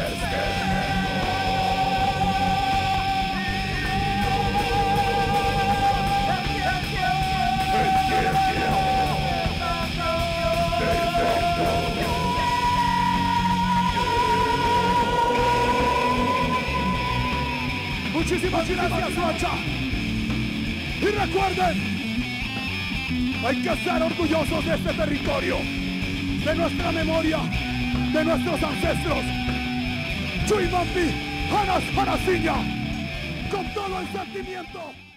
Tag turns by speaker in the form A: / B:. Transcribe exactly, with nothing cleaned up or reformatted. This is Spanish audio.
A: Muchísimas gracias, Rocha. Y recuerden, hay que ser orgullosos de este territorio, de nuestra memoria, de nuestros ancestros. Chuimampi, Hanas Hanasiña, con todo el sentimiento.